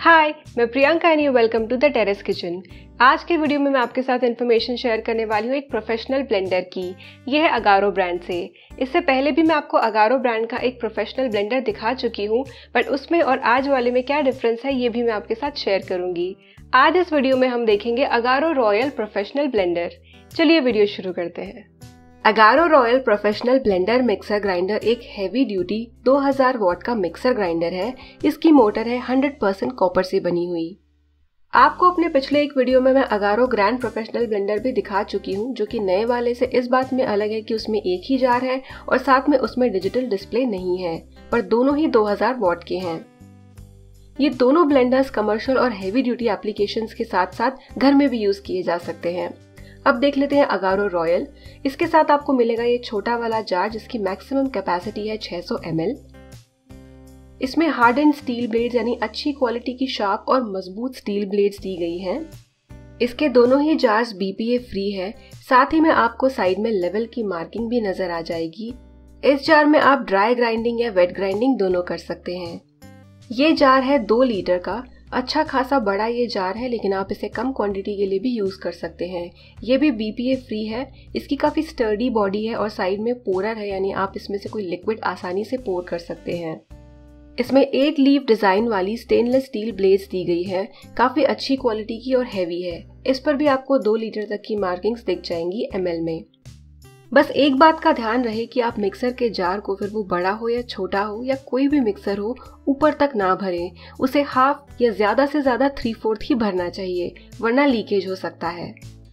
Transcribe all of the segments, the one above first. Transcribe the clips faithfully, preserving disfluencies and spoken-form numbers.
हाय, मैं Priyanka and you welcome to the terrace kitchen. आज के वीडियो में मैं आपके साथ इन्फॉर्मेशन शेयर करने वाली हूँ एक प्रोफेशनल ब्लेंडर की। यह है अगारो ब्रांड से। इससे पहले भी मैं आपको अगारो ब्रांड का एक प्रोफेशनल ब्लेंडर दिखा चुकी हूँ, बट उसमें और आज वाले में क्या डिफरेंस है ये भी मैं आपके साथ शेयर करूंगी। आज इस वीडियो में हम देखेंगे अगारो रॉयल प्रोफेशनल ब्लेंडर। चलिए वीडियो शुरू करते हैं। Agaro royal professional blender mixer grinder एक हैवी ड्यूटी दो हज़ार वॉट का मिक्सर ग्राइंडर है। इसकी मोटर है हंड्रेड परसेंट कॉपर से बनी हुई। आपको अपने पिछले एक वीडियो में मैं अगारो ग्रैंड प्रोफेशनल ब्लेंडर भी दिखा चुकी हूँ, जो कि नए वाले से इस बात में अलग है कि उसमें एक ही जार है और साथ में उसमें डिजिटल डिस्प्ले नहीं है, पर दोनों ही दो हज़ार वॉट के हैं। ये दोनों ब्लेंडर्स कमर्शियल और हैवी ड्यूटी एप्लीकेशंस के साथ साथ घर में भी यूज किए जा सकते हैं। अब देख लेते हैं अगारो रॉयल। इसके साथ आपको मिलेगा ये छोटा वाला जार जिसकी मैक्सिमम कैपेसिटी है छह सौ एम एल। इसमें हार्ड एंड स्टील ब्लेड्स यानी अच्छी क्वालिटी की शार्प और मजबूत स्टील ब्लेड्स दी गई हैं। इसके दोनों ही jars B P A free है। साथ ही में आपको साइड में लेवल की मार्किंग भी नजर आ जाएगी। इस जार में आप ड्राई ग्राइंडिंग या वेट ग्राइंडिंग दोनों कर सकते हैं। ये जार है दो लीटर का। अच्छा खासा बड़ा ये जार है, लेकिन आप इसे कम क्वांटिटी के लिए भी यूज कर सकते हैं। ये भी बी पी ए फ्री है। इसकी काफी स्टर्डी बॉडी है और साइड में पोरर है, यानी आप इसमें से कोई लिक्विड आसानी से पोर कर सकते हैं। इसमें एट लीफ डिजाइन वाली स्टेनलेस स्टील ब्लेड्स दी गई है। काफी अच्छी क्वालिटी की और हैवी है। इस पर भी आपको दो लीटर तक की मार्किंग्स दिख जाएंगी एम एल में। बस एक बात का ध्यान रहे कि आप मिक्सर के जार को, फिर वो बड़ा हो या छोटा हो या कोई भी मिक्सर हो, ऊपर तक ना भरें। उसे हाफ या ज्यादा से ज्यादा थ्री फोर्थ ही भरना चाहिए, वरना लीकेज हो सकता है।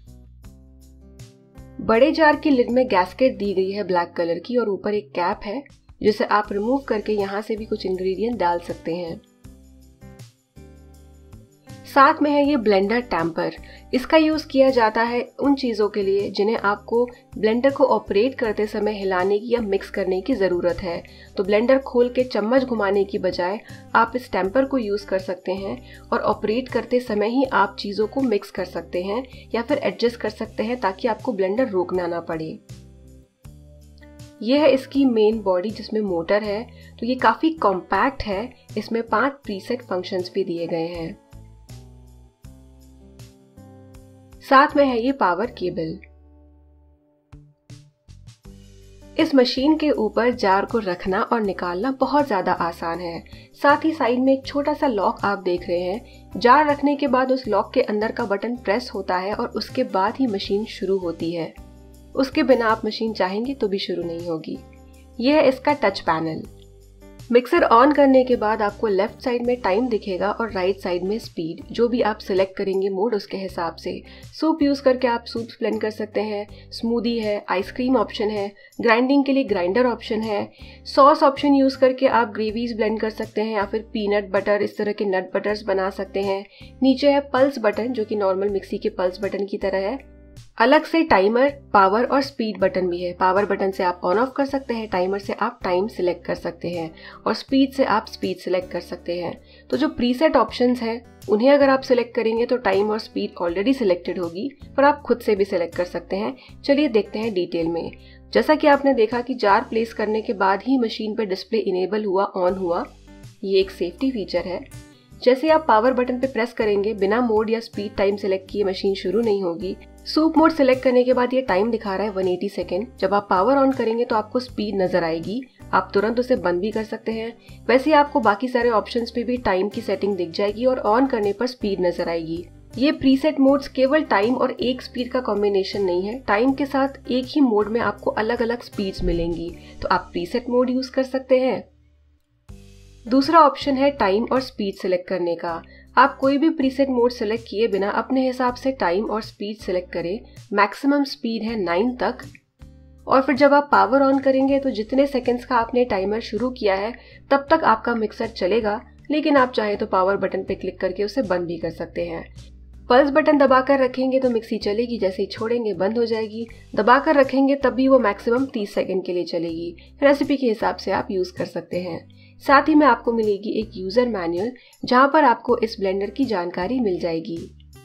बड़े जार की लिड में गैस्केट दी गई है ब्लैक कलर की और ऊपर एक कैप है जिसे आप रिमूव करके यहाँ से भी कुछ इंग्रेडिएंट डाल सकते हैं। साथ में है ये ब्लेंडर टैम्पर। इसका यूज किया जाता है उन चीजों के लिए जिन्हें आपको ब्लेंडर को ऑपरेट करते समय हिलाने की या मिक्स करने की जरूरत है। तो ब्लेंडर खोल के चम्मच घुमाने की बजाय आप इस टैम्पर को यूज कर सकते हैं और ऑपरेट करते समय ही आप चीजों को मिक्स कर सकते हैं या फिर एडजस्ट कर सकते हैं ताकि आपको ब्लेंडर रोकना ना पड़े। यह है इसकी मेन बॉडी जिसमें मोटर है। तो ये काफी कॉम्पैक्ट है। इसमें पांच प्रीसेट फंक्शंस भी दिए गए हैं। साथ में है ये पावर केबल। इस मशीन के ऊपर जार को रखना और निकालना बहुत ज्यादा आसान है। साथ ही साइड में एक छोटा सा लॉक आप देख रहे हैं। जार रखने के बाद उस लॉक के अंदर का बटन प्रेस होता है और उसके बाद ही मशीन शुरू होती है। उसके बिना आप मशीन चाहेंगे तो भी शुरू नहीं होगी। यह है इसका टच पैनल। मिक्सर ऑन करने के बाद आपको लेफ्ट साइड में टाइम दिखेगा और राइट साइड में स्पीड, जो भी आप सिलेक्ट करेंगे मोड उसके हिसाब से। सूप यूज करके आप सूप ब्लेंड कर सकते हैं। स्मूदी है, आइसक्रीम ऑप्शन है, ग्राइंडिंग के लिए ग्राइंडर ऑप्शन है, सॉस ऑप्शन यूज करके आप ग्रेवीज ब्लेंड कर सकते हैं या फिर पीनट बटर, इस तरह के नट बटर्स बना सकते हैं। नीचे है पल्स बटन, जो कि नॉर्मल मिक्सी के पल्स बटन की तरह है। अलग से टाइमर, पावर और स्पीड बटन भी है। पावर बटन से आप ऑन ऑफ कर सकते हैं, टाइमर से आप टाइम सिलेक्ट कर सकते हैं और स्पीड से आप स्पीड सिलेक्ट कर सकते हैं। तो जो प्रीसेट ऑप्शंस हैं उन्हें अगर आप सिलेक्ट करेंगे तो टाइम और स्पीड ऑलरेडी सिलेक्टेड होगी, पर आप खुद से भी सिलेक्ट कर सकते हैं। चलिए देखते हैं डिटेल में। जैसा कि आपने देखा कि जार प्लेस करने के बाद ही मशीन पर डिस्प्ले इनेबल हुआ, ऑन हुआ। ये एक सेफ्टी फीचर है। जैसे आप पावर बटन पे प्रेस करेंगे, बिना मोड या स्पीड टाइम सिलेक्ट किए मशीन शुरू नहीं होगी। सूप मोड सिलेक्ट करने के बाद ये टाइम दिखा रहा है एक सौ अस्सी सेकेंड। जब आप पावर ऑन करेंगे तो आपको स्पीड नजर आएगी। आप तुरंत उसे बंद भी कर सकते हैं। वैसे ही आपको बाकी सारे ऑप्शंस पे भी टाइम की सेटिंग दिख जाएगी और ऑन करने पर स्पीड नजर आएगी। ये प्रीसेट मोड्स केवल टाइम और एक स्पीड का कॉम्बिनेशन नहीं है। टाइम के साथ एक ही मोड में आपको अलग अलग स्पीड्स मिलेंगी, तो आप प्रीसेट मोड यूज कर सकते हैं। दूसरा ऑप्शन है टाइम और स्पीड सिलेक्ट करने का। आप कोई भी प्रीसेट मोड सिलेक्ट किए बिना अपने हिसाब से टाइम और स्पीड सिलेक्ट करें। मैक्सिमम स्पीड है नाइन तक। और फिर जब आप पावर ऑन करेंगे तो जितने सेकंड्स का आपने टाइमर शुरू किया है तब तक आपका मिक्सर चलेगा, लेकिन आप चाहें तो पावर बटन पे क्लिक करके उसे बंद भी कर सकते हैं। पल्स बटन दबाकर रखेंगे तो मिक्सी चलेगी, जैसे ही छोड़ेंगे बंद हो जाएगी। दबाकर रखेंगे तब भी वो मैक्सिमम तीस सेकंड के लिए चलेगी। रेसिपी के हिसाब से आप यूज कर सकते हैं। साथ ही में आपको मिलेगी एक यूजर मैनुअल, जहां पर आपको इस ब्लेंडर की जानकारी मिल जाएगी।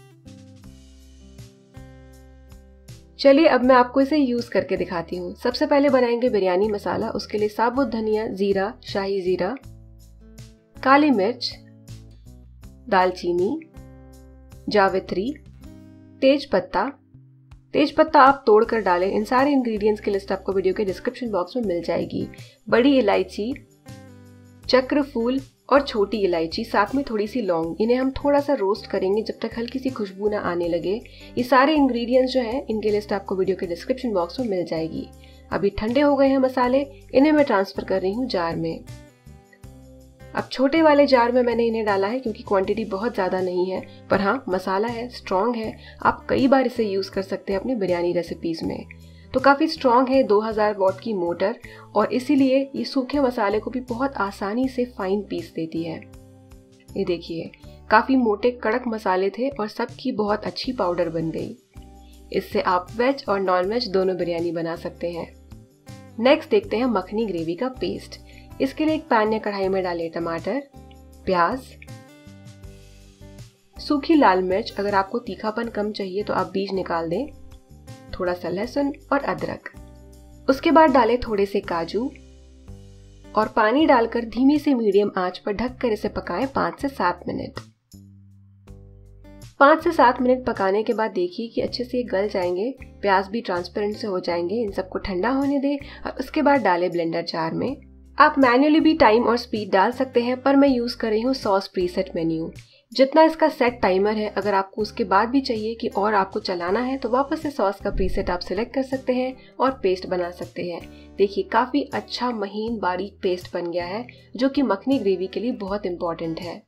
चलिए अब मैं आपको इसे यूज करके दिखाती हूँ। सबसे पहले बनाएंगे बिरयानी मसाला। उसके लिए साबुत धनिया, जीरा, शाही जीरा, काली मिर्च, दालचीनी, जावित्री, तेज पत्ता। तेज पत्ता आप तोड़कर डालें। इन सारे इंग्रेडिएंट्स की लिस्ट आपको वीडियो के डिस्क्रिप्शन बॉक्स में मिल जाएगी। बड़ी इलायची, चक्र फूल और छोटी इलायची, साथ में थोड़ी सी लौंग, इन्हें हम थोड़ा सा रोस्ट करेंगे जब तक हल्की सी खुशबू ना आने लगे। ये सारे इंग्रेडिएंट्स जो हैं इनकी लिस्ट आपको वीडियो के डिस्क्रिप्शन बॉक्स में मिल जाएगी। अभी ठंडे हो गए हैं मसाले, इन्हें मैं ट्रांसफर कर रही हूँ जार में। अब छोटे वाले जार में मैंने इन्हें डाला है क्योंकि क्वांटिटी बहुत ज़्यादा नहीं है, पर हाँ मसाला है, स्ट्रॉन्ग है, आप कई बार इसे यूज़ कर सकते हैं अपनी बिरयानी रेसिपीज़ में। तो काफ़ी स्ट्रॉन्ग है, दो हज़ार वॉट की मोटर, और इसीलिए ये सूखे मसाले को भी बहुत आसानी से फाइन पीस देती है। ये देखिए, काफ़ी मोटे कड़क मसाले थे और सबकी बहुत अच्छी पाउडर बन गई। इससे आप वेज और नॉन वेज दोनों बिरयानी बना सकते हैं। नेक्स्ट देखते हैं मखनी ग्रेवी का पेस्ट। इसके लिए एक पैन या कढ़ाई में डालें टमाटर, प्याज, सूखी लाल मिर्च, अगर आपको तीखापन कम चाहिए तो आप बीज निकाल दें, थोड़ा सा लहसुन और अदरक। उसके बाद डालें थोड़े से काजू और पानी डालकर धीमी से मीडियम आंच पर ढककर इसे पकाएं पाँच से सात मिनट। पाँच से सात मिनट पकाने के बाद देखिए कि अच्छे से गल जाएंगे, प्याज भी ट्रांसपेरेंट से हो जाएंगे। इन सबको ठंडा होने दें और उसके बाद डालें ब्लेंडर जार में। आप मैन्युअली भी टाइम और स्पीड डाल सकते हैं, पर मैं यूज़ कर रही हूँ सॉस प्रीसेट मेन्यू। जितना इसका सेट टाइमर है, अगर आपको उसके बाद भी चाहिए कि और आपको चलाना है तो वापस से सॉस का प्रीसेट आप सिलेक्ट कर सकते हैं और पेस्ट बना सकते हैं। देखिए काफ़ी अच्छा महीन बारीक पेस्ट बन गया है, जो कि मखनी ग्रेवी के लिए बहुत इंपॉर्टेंट है।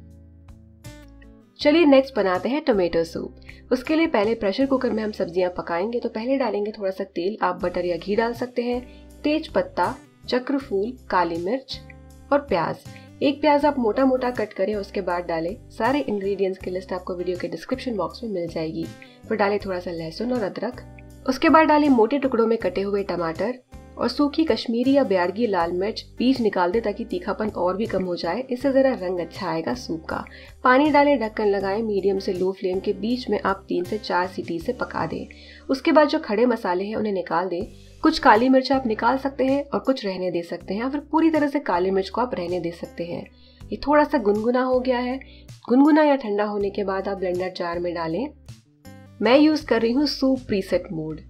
चलिए नेक्स्ट बनाते हैं टोमेटो सूप। उसके लिए पहले प्रेशर कुकर में हम सब्जियां पकाएंगे, तो पहले डालेंगे थोड़ा सा तेल, आप बटर या घी डाल सकते हैं, तेज पत्ता, चक्र फूल, काली मिर्च और प्याज। एक प्याज आप मोटा मोटा कट करें, उसके बाद डालें। सारे इंग्रेडिएंट्स की लिस्ट आपको वीडियो के डिस्क्रिप्शन बॉक्स में मिल जाएगी। फिर डालें थोड़ा सा लहसुन और अदरक। उसके बाद डालें मोटे टुकड़ों में कटे हुए टमाटर और सूखी कश्मीरी या ब्याडगी लाल मिर्च। बीज निकाल दें ताकि तीखापन और भी कम हो जाए, इससे ज़रा रंग अच्छा आएगा सूप का। पानी डालें, ढक्कन लगाएं, मीडियम से लो फ्लेम के बीच में आप तीन से चार सीटी से पका दें। उसके बाद जो खड़े मसाले हैं उन्हें निकाल दें। कुछ काली मिर्च आप निकाल सकते हैं और कुछ रहने दे सकते हैं, फिर पूरी तरह से काली मिर्च को आप रहने दे सकते हैं। ये थोड़ा सा गुनगुना हो गया है। गुनगुना या ठंडा होने के बाद आप ब्लेंडर जार में डालें। मैं यूज़ कर रही हूँ सूप प्रीसेट मोड।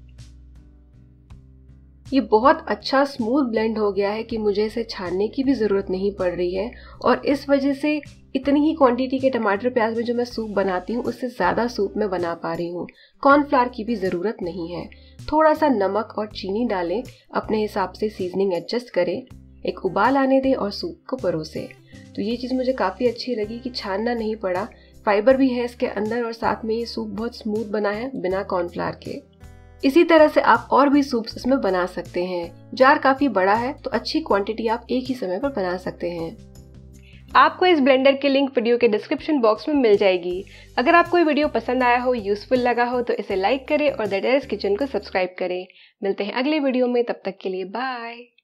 ये बहुत अच्छा स्मूथ ब्लेंड हो गया है कि मुझे इसे छानने की भी ज़रूरत नहीं पड़ रही है, और इस वजह से इतनी ही क्वांटिटी के टमाटर प्याज में जो मैं सूप बनाती हूँ उससे ज़्यादा सूप मैं बना पा रही हूँ। कॉर्नफ्लावर की भी ज़रूरत नहीं है। थोड़ा सा नमक और चीनी डालें, अपने हिसाब से सीजनिंग एडजस्ट करें, एक उबाल आने दें और सूप को परोसें। तो ये चीज़ मुझे काफ़ी अच्छी लगी कि छानना नहीं पड़ा, फाइबर भी है इसके अंदर और साथ में ये सूप बहुत स्मूथ बना है बिना कॉर्नफ्लावर के। इसी तरह से आप और भी सूप्स इसमें बना सकते हैं। जार काफ़ी बड़ा है तो अच्छी क्वांटिटी आप एक ही समय पर बना सकते हैं। आपको इस ब्लेंडर की लिंक वीडियो के डिस्क्रिप्शन बॉक्स में मिल जाएगी। अगर आपको ये वीडियो पसंद आया हो, यूजफुल लगा हो, तो इसे लाइक करें और द डेयर्स किचन को सब्सक्राइब करें। मिलते हैं अगले वीडियो में, तब तक के लिए बाय।